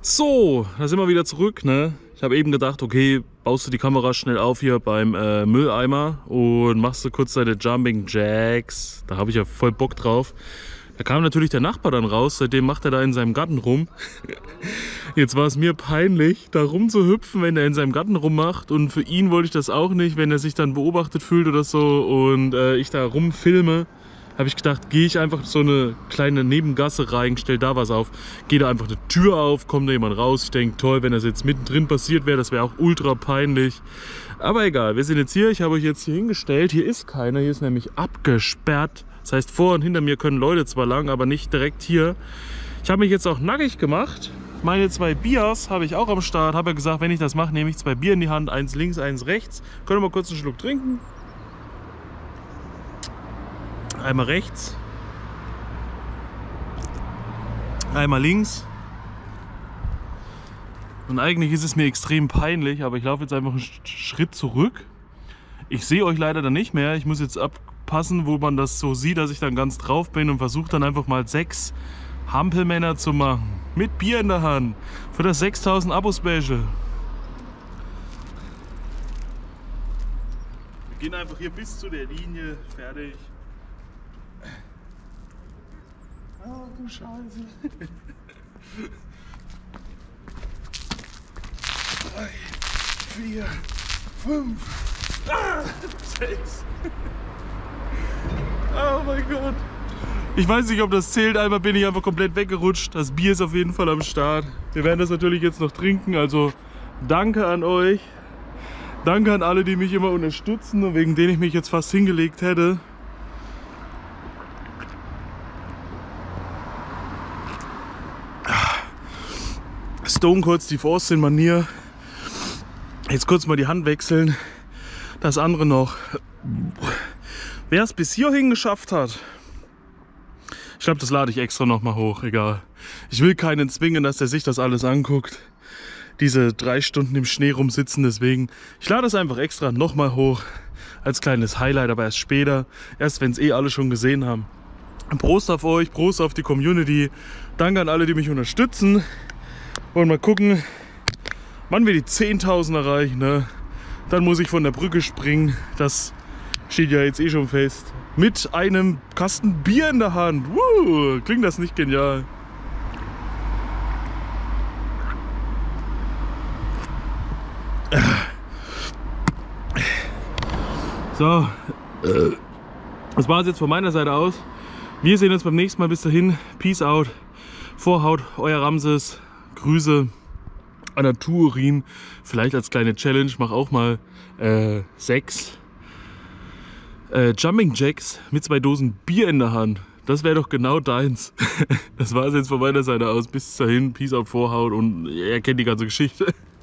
So, da sind wir wieder zurück, ne? Ich habe eben gedacht, okay, baust du die Kamera schnell auf hier beim Mülleimer und machst du kurz deine Jumping Jacks. Da habe ich ja voll Bock drauf. Da kam natürlich der Nachbar dann raus, seitdem macht er da in seinem Garten rum. Jetzt war es mir peinlich, da rumzuhüpfen, wenn er in seinem Garten rummacht. Und für ihn wollte ich das auch nicht, wenn er sich dann beobachtet fühlt oder so und ich da rumfilme. Habe ich gedacht, gehe ich einfach so eine kleine Nebengasse rein, stell da was auf, gehe da einfach eine Tür auf, kommt da jemand raus. Ich denke, toll, wenn das jetzt mittendrin passiert wäre, das wäre auch ultra peinlich. Aber egal, wir sind jetzt hier, ich habe euch jetzt hier hingestellt. Hier ist keiner, hier ist nämlich abgesperrt. Das heißt, vor und hinter mir können Leute zwar lang, aber nicht direkt hier. Ich habe mich jetzt auch nackig gemacht. Meine 2 Biers habe ich auch am Start. Habe ja gesagt, wenn ich das mache, nehme ich 2 Bier in die Hand, eins links, eins rechts. Können wir mal kurz einen Schluck trinken. Einmal rechts, einmal links. Und eigentlich ist es mir extrem peinlich, aber ich laufe jetzt einfach einen Schritt zurück. Ich sehe euch leider dann nicht mehr. Ich muss jetzt abpassen, wo man das so sieht, dass ich dann ganz drauf bin und versuche dann einfach mal 6 Hampelmänner zu machen. Mit Bier in der Hand. Für das 6000 Abo-Special. Wir gehen einfach hier bis zu der Linie. Fertig. Oh, du Scheiße. 3, 4, 5, 6. Oh mein Gott. Ich weiß nicht, ob das zählt. Einmal bin ich einfach komplett weggerutscht. Das Bier ist auf jeden Fall am Start. Wir werden das natürlich jetzt noch trinken. Also danke an euch. Danke an alle, die mich immer unterstützen und wegen denen ich mich jetzt fast hingelegt hätte. Stone Cold Steve Austin Manier. Jetzt kurz mal die Hand wechseln. Das andere noch. Wer es bis hierhin geschafft hat, ich glaube, das lade ich extra noch mal hoch. Egal. Ich will keinen zwingen, dass der sich das alles anguckt. Diese 3 Stunden im Schnee rumsitzen. Deswegen, ich lade es einfach extra noch mal hoch. Als kleines Highlight, aber erst später. Erst wenn es eh alle schon gesehen haben. Prost auf euch, Prost auf die Community. Danke an alle, die mich unterstützen. Und mal gucken, wann wir die 10.000 erreichen. Ne? Dann muss ich von der Brücke springen. Das steht ja jetzt eh schon fest. Mit einem Kasten Bier in der Hand. Klingt das nicht genial? So, das war es jetzt von meiner Seite aus. Wir sehen uns beim nächsten Mal. Bis dahin, Peace out. Vorhaut, euer Ramses. Grüße an der Turin. Vielleicht als kleine Challenge, mach auch mal 6 Jumping Jacks mit 2 Dosen Bier in der Hand. Das wäre doch genau deins. Das war es jetzt von meiner Seite aus. Bis dahin, Peace out, Vorhaut und ihr kennt die ganze Geschichte.